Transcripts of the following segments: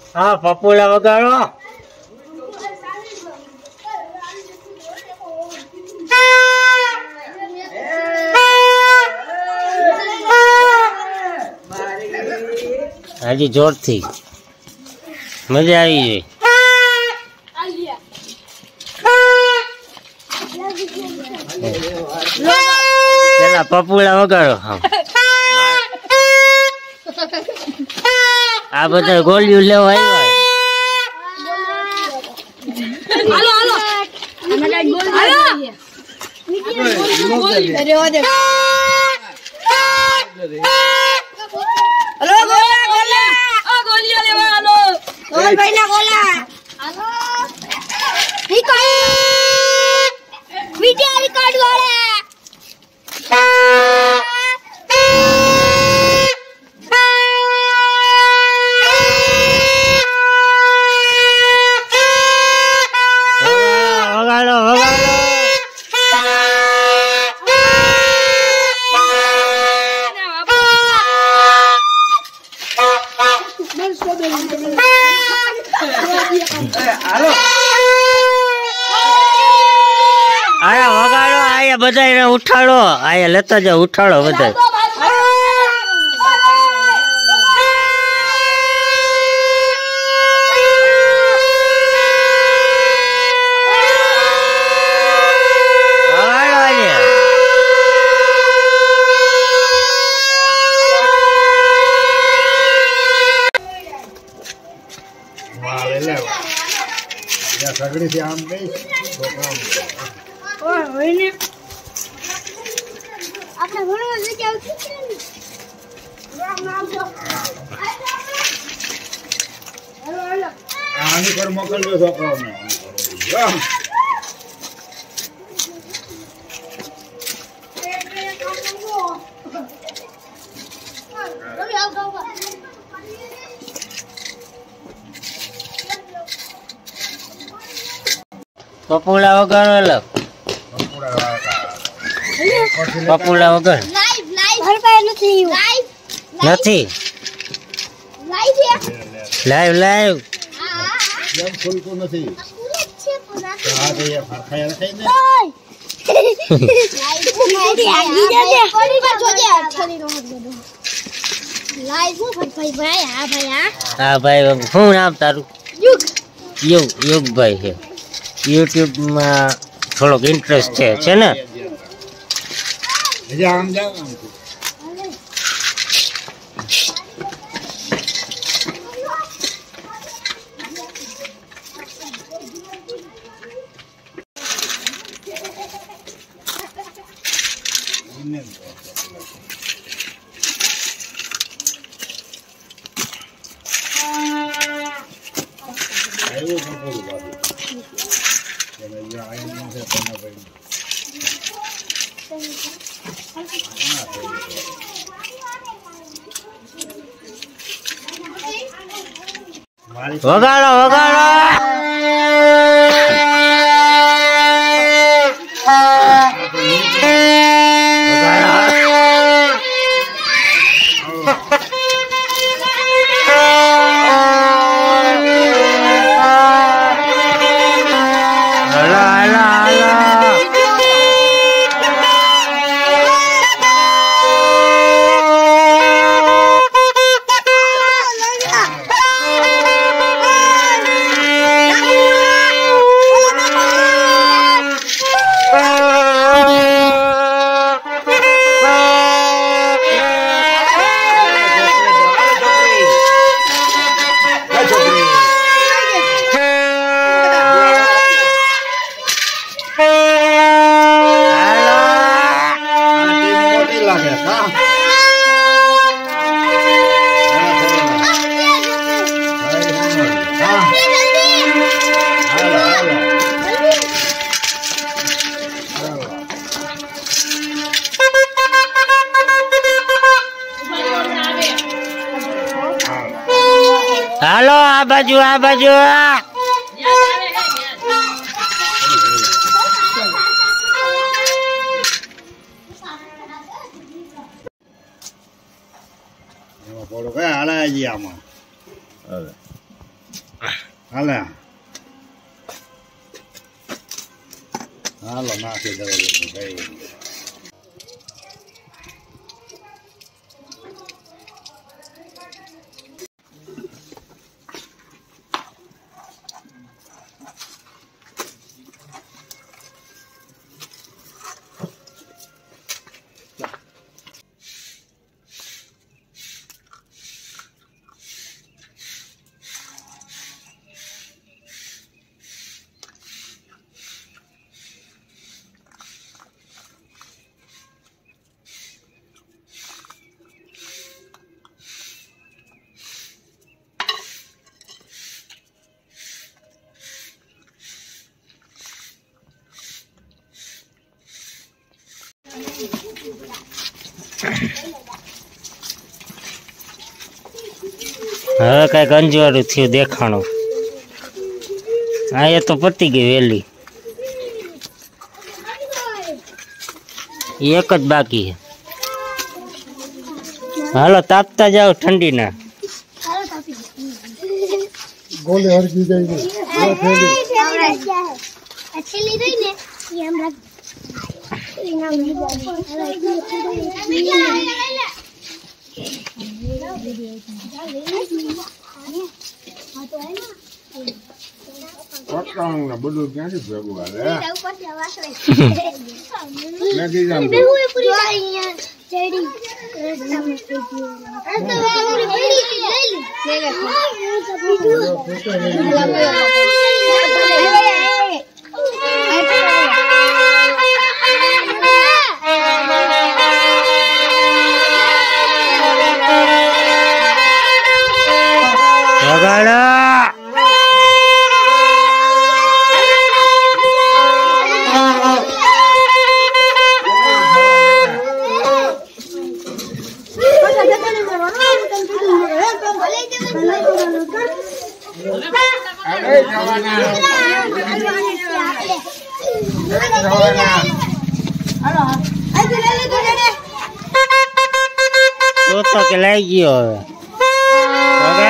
હા પપોલા વગાડો. હજી જોરથી મજા આવી જાય. પેલા પપોલા વગાડો. આ બધા ગોળીઓ લેવા આવ્યા. આયા વગાડો, આયા બધાને ઉઠાડો, આયા લેતા જાઓ, ઉઠાડો બધા. સગડી થી આમ ગઈ આની પર મોકલજો છોકરાઓને. પપોલા વગાડો. પપોલા વગર નથી. લાઈવ લાઈવ ફૂલકું નથી. હા ભાઈ, શું નામ તારું? યુગભાઈ છે. યુટ્યુબમાં થોડોક ઇન્ટરેસ્ટ છે ને? આમ જાવ આમ વગાડો વગાડો. હાલો આ બાજુ આ બાજુ. એમાં પડો કઈ હાલાજી આમાં. હાલે હાલો નાખી દઉં કઈ હવે કઈક અંજવાળું થયું દેખાણું. હા એ તો પતી ગઈ વેલી, એક જ બાકી છે. હાલો તાપતા જાઓ ઠંડીના. ગોલે હરકી જાય બધું ક્યાંથી ભેગું હાલે તો કે લઈ ગયો હવે.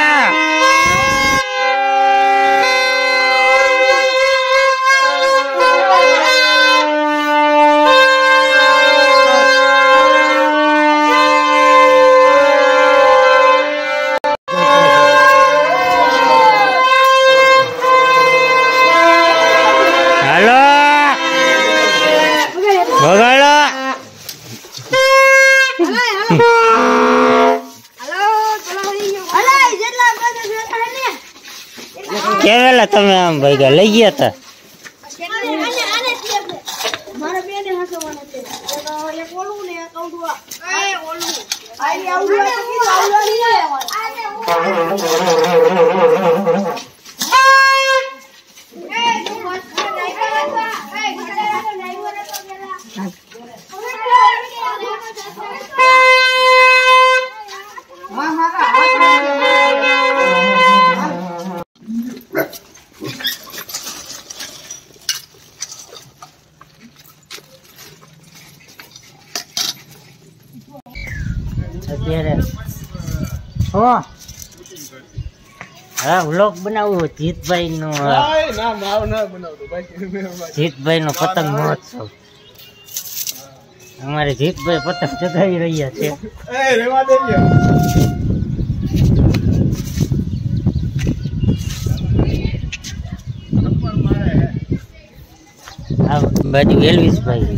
કેવેલા તમે આમ ભાઈ લઈ ગયા હતા? અત્યારે હા વ્લોગ બનાવવો જીતભાઈ નો, જીતભાઈ નો પતંગ મહોત્સવ. અમારે જીતભાઈ પતંગ ચગાવી રહ્યા છે. આ બાજુ એલવીસભાઈ.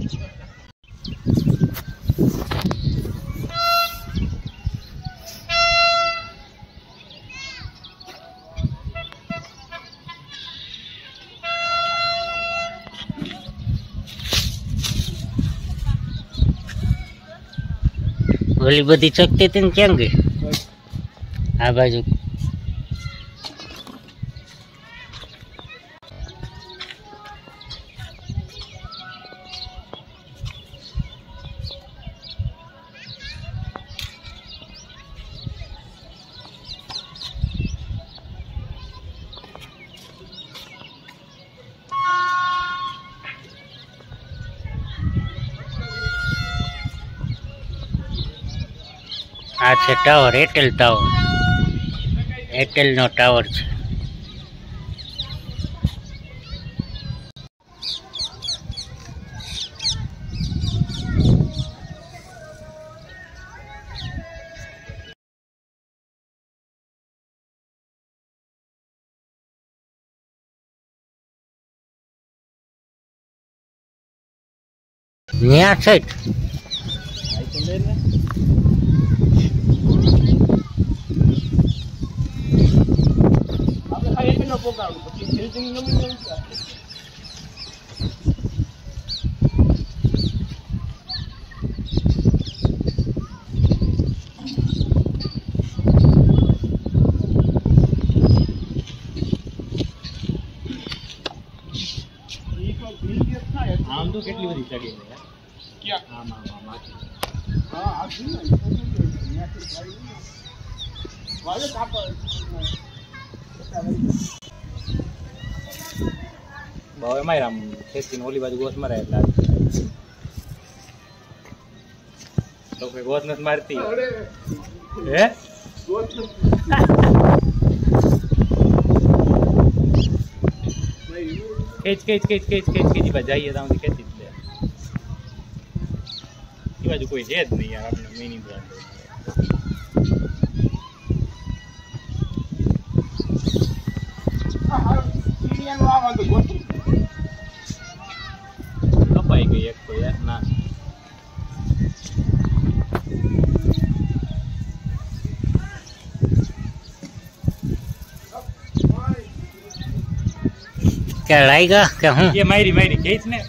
ઓલી બધી ચકતી હતી ને ક્યાં ગઈ? આ બાજુ આ છે ટાવર, એરટેલ ટાવર. એરટેલ નો ટાવર છે. ન્યા સાઈડ આમ તો કેટલી બધી ચડી ક્યાં આમ બહુ એમાં આમ ખેતી ઓલી બાજુ ગોસ મરાય એટલે તો કોઈ ગોસ નથી મારતી હે ખેંચી બાજુ જઈએ તો ખેંચી જ લે એ બાજુ કોઈ છે જ નહીં યાર આપણે મિની બ્રાન્ડ કપાઈ ગઈ એક તો યાર ના કે લાગ્યા કે હું એ મારી ખેંચ ને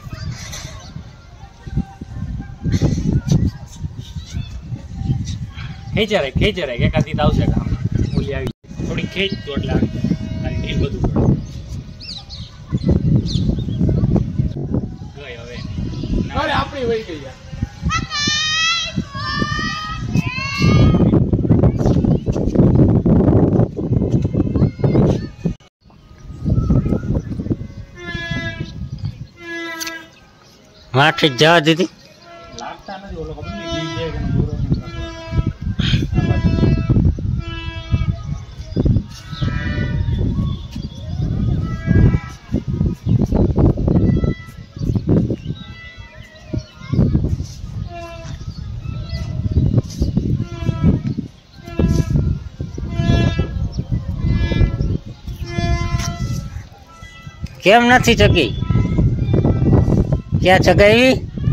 ખેંચારે એકાદી તો આવશે કામ ઓલી આવી થોડી ખેંચ તો એટલે આવી તારી ઢીલ બધું પડે ગઈ હવે આપણી વહી ગઈ યાર માઠી જવા દીધી લાગતા નથી ઓલો ખબર નહીં ગઈ જાય કે દોરો કેમ નથી ચગી ક્યાં ચગાવી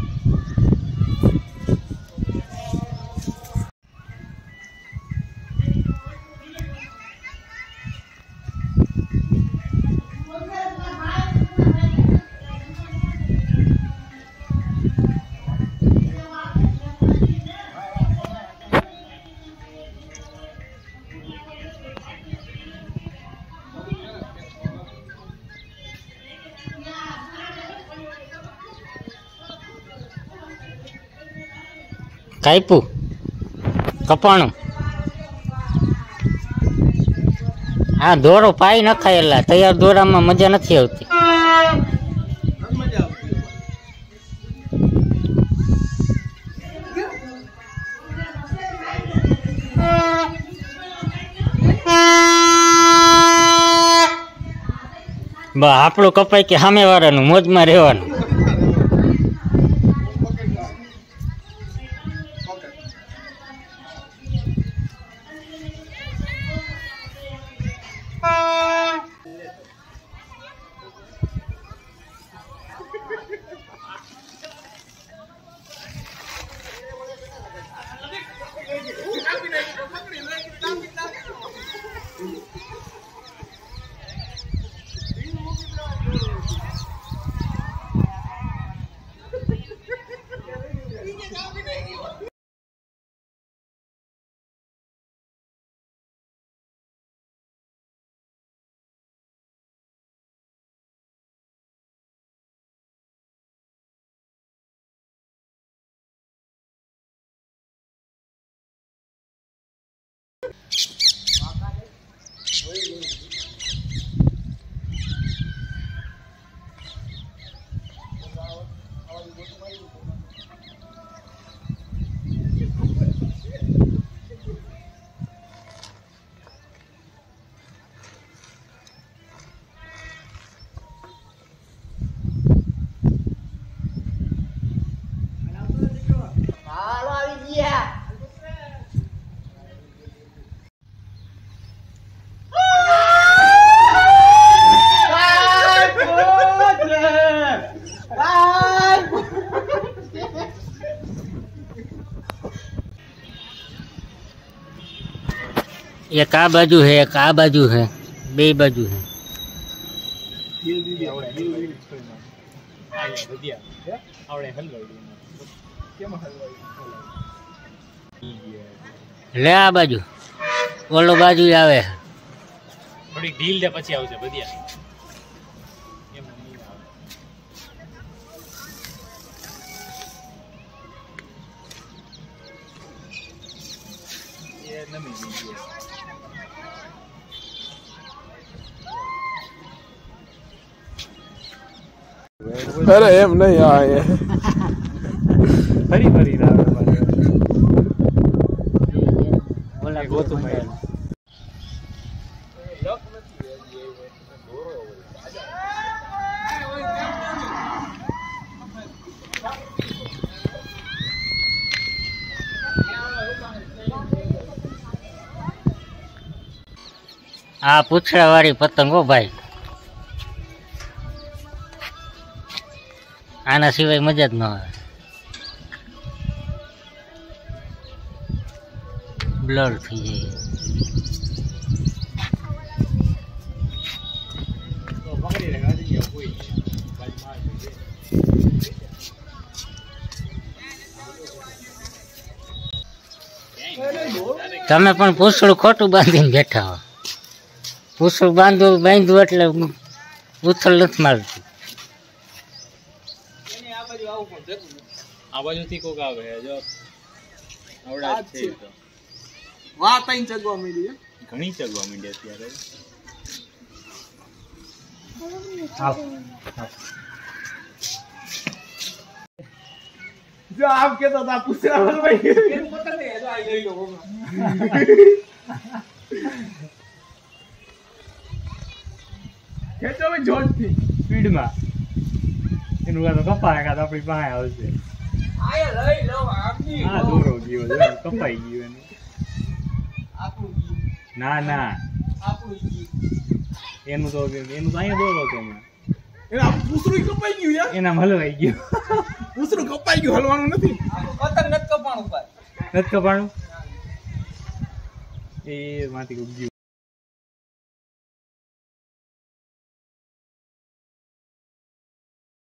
કાપ્યું કપાણું આ દોરો પાઈ નખાય એટલે તૈયાર દોરામાં મજા નથી આવતી બસ આપણું કપાય કે સામે વાળાનું મોજમાં રહેવાનું એક આ બાજુ है एक આ બાજુ है બે બાજુ है લે આ બાજુ ઓલો બાજુ આવે થોડી ઢીલ દે પછી આવશે ભજીયા અરે એમ નહીં આ એ ફરી ફરી ના ઓલા ગોતું આ પૂછડા વાળી પતંગ હો ભાઈ આના સિવાય મજા જ ન આવે બ્લર થઈ જાય તમે પણ પૂછડું ખોટું બાંધીને બેઠા હો પૂછડું બાંધવું એટલે ઉથલ નથી મારતું આ બાજુથી કોક આવે જો આવડા જ છે તો વાત આઈ ચગવા મળી ઘણી ચગવા માંડી અત્યારે જો આપ કેતો તા પૂછરા પર ભાઈ એનું પતંગ દે જો આ લઈ લો ખેંચો ભાઈ જોરથી સ્પીડમાં એનું કાં તો કપાય કાં તો આપણી પાસે આવશે આયા લઈ લો આમની આ દોરો ગયો છે કપાઈ ગયો એનું ના ના એનું તો અહીંયા દોરો હતો હમણાં એના પૂછરું કપાઈ ગયું યાર એનામાં હલવાઈ ગયો પૂછરું કપાઈ ગયું હલવાનું નથી નથી કપાણું એ માંથી ગયું